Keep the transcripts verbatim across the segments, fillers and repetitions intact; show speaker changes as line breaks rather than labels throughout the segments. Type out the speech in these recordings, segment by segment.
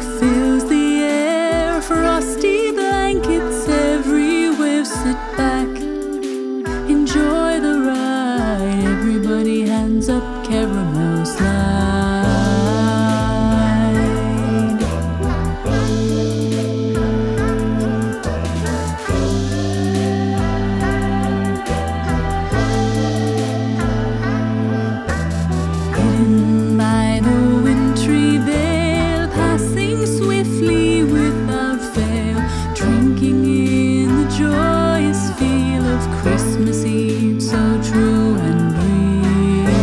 fills the air, frosty blankets everywhere. Sit back, enjoy the ride. Everybody hands up caramel slide. Hidden by the wintry veil, passing swiftly without fail, drinking in the joyous feel of Christmas Eve, so true and real.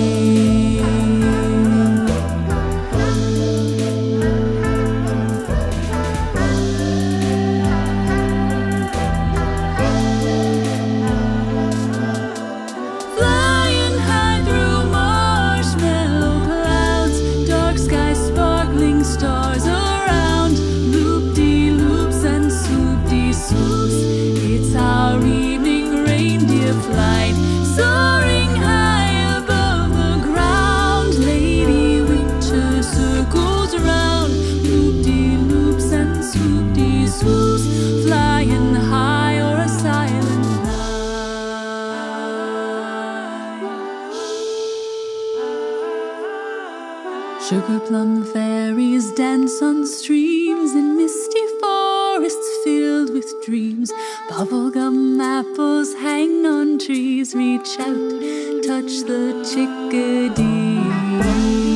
Flying high through marshmallow clouds, dark sky, sparkling stars around, loop-de-loops and swoop-de-swoops. It's our evening reindeer flight, soaring high above the ground. Lady Winter circles around, loop-de-loops and swoop-de-swoops, flying high o'er a silent night. Sugar plum fairies dance on streams in misty forests filled with dreams. Bubblegum apples hang on trees. Reach out, touch the chickadee.